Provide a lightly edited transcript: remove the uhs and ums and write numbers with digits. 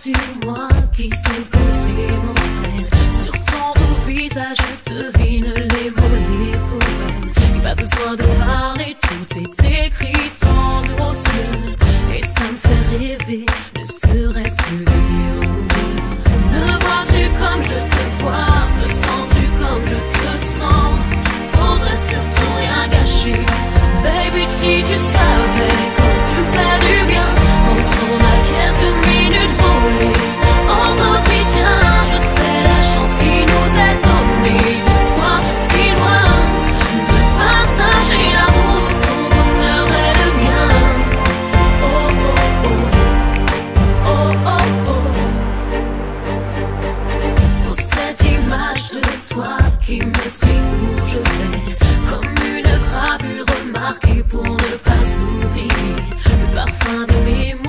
sur moi qui s'est posé mon train. Sur ton beau visage, je devine les mots, les poèmes. Et pas besoin de parler, tout est écrit dans nos yeux. Et ça me fait rêver, ne serait-ce que de dire aux deux. Me vois-tu comme je te vois? Me sens-tu comme je te sens? Faudrait surtout rien gâcher. Baby, si tu savais comme tu me fais du bien, quand on a quelques minutes volées en quotidien. Je sais la chance qui nous est donnée de fois si loin, de partager l'amour, ton bonheur est le mien. Oh oh oh, oh oh oh. Pour cette image de toi qui me suit où je vais, comme une gravure marquée pour ne pas oublier le parfum de mes